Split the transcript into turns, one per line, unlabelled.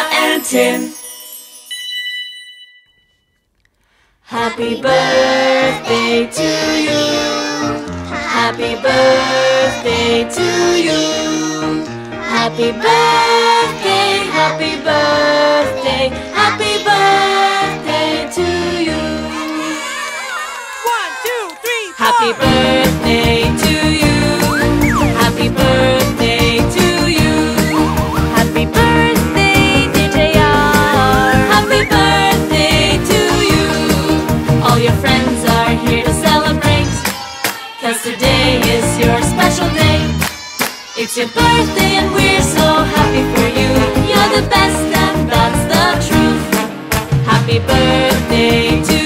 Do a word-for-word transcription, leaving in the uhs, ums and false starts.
and Tin. Happy birthday to you. Happy birthday to you. Happy birthday, happy birthday, happy birthday to you.
One, two, three, four.
Happy birthday to you. Happy birthday to you. Happy birthday, dear J R. Happy birthday to you. All your friends are here to celebrate, 'cause today is your special day. It's your birthday and we're so happy for you. You're the best and that's the truth. Happy birthday to